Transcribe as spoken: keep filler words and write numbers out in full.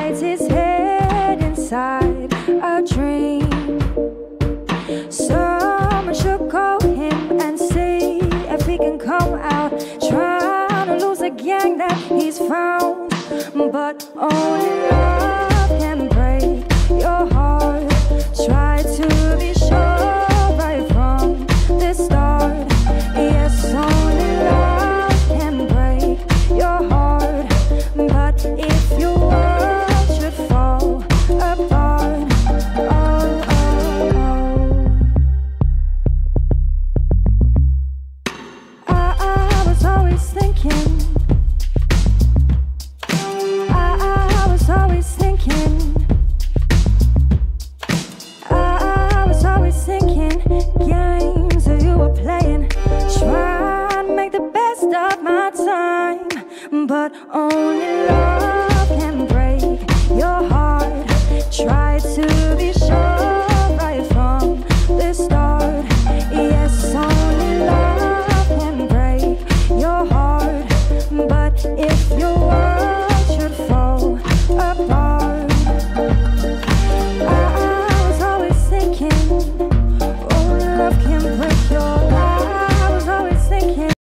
hides his head inside a dream. Someone should call him and see if he can come out, trying to lose a gang that he's found. But only love can break your heart. Try to be sure right from the start. Yes, only love can break your heart. But if your world should fall apart, oh, oh, oh. I, I was always thinking, I, I was always thinking, I, I was always thinking games that you were playing, trying to make the best of my time, but only love